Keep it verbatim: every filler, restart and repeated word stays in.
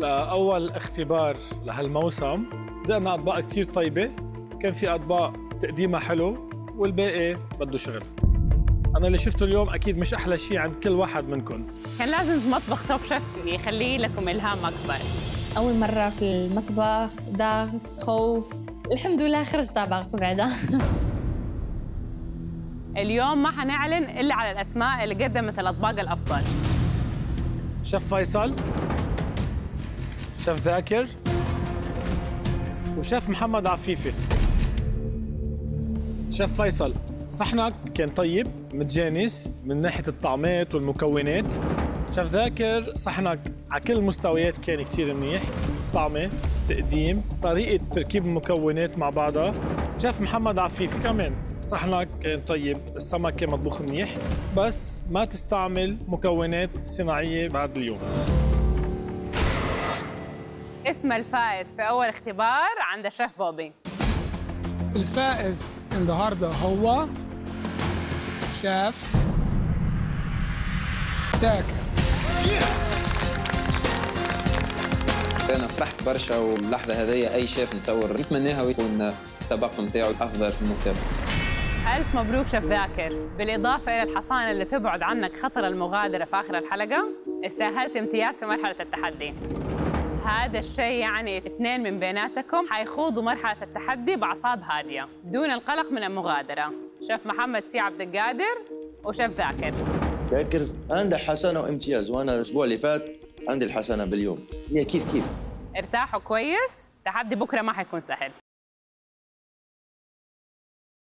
لأول اختبار لهالموسم بدأنا أطباق كتير طيبة، كان في أطباق تقديمها حلو والباقي بده شغل. أنا اللي شفته اليوم أكيد مش أحلى شيء عند كل واحد منكم. كان لازم مطبخ توب شيف يخلي لكم إلهام أكبر. أول مرة في المطبخ، ضغط، خوف، الحمد لله خرجت طبق بعدها. اليوم ما حنعلن إلا على الأسماء اللي قدمت الأطباق الأفضل. شيف فيصل، شيف ذاكر، وشيف محمد عفيفي. شيف فيصل، صحنك كان طيب متجانس من ناحية الطعمات والمكونات. شيف ذاكر، صحنك على كل المستويات كان كتير منيح، طعمة، تقديم، طريقة تركيب المكونات مع بعضها. شيف محمد عفيفي كمان، صحنك كان طيب، السمك كان مطبوخ منيح، بس ما تستعمل مكونات صناعية بعد اليوم. اسم الفائز في أول اختبار عند الشيف بوبي. الفائز النهارده هو شيف ذاكر. أنا فرحت برشا، واللحظة هذه أي شيف نتصور نتمناها ويكون الطبق نتاعو الأفضل في المسابقة. ألف مبروك شيف ذاكر، بالإضافة إلى الحصانة اللي تبعد عنك خطر المغادرة في آخر الحلقة، استاهلت امتياز في مرحلة التحدي. هذا الشيء يعني اثنين من بيناتكم حيخوضوا مرحلة التحدي بأعصاب هادية دون القلق من المغادرة. شيف محمد سي عبد القادر وشيف ذاكر. ذاكر عنده حسنة وامتياز، وأنا الأسبوع اللي فات عندي الحسنة باليوم. هي كيف كيف. ارتاحوا كويس، تحدي بكرة ما حيكون سهل.